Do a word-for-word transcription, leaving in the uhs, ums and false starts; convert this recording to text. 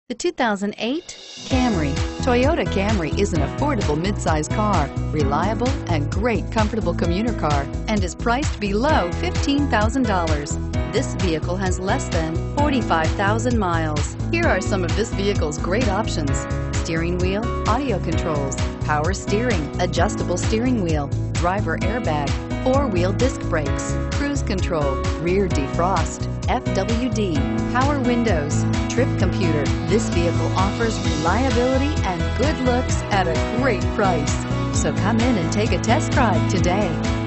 The two thousand eight Camry. Toyota Camry is an affordable midsize car, reliable and great comfortable commuter car, and is priced below fifteen thousand dollars. This vehicle has less than forty-five thousand miles. Here are some of this vehicle's great options: steering wheel audio controls, power steering, adjustable steering wheel, driver airbag, four-wheel disc brakes, cruise control, rear defrost, F W D, power windows, trip computer. This vehicle offers reliability and good looks at a great price. So come in and take a test drive today.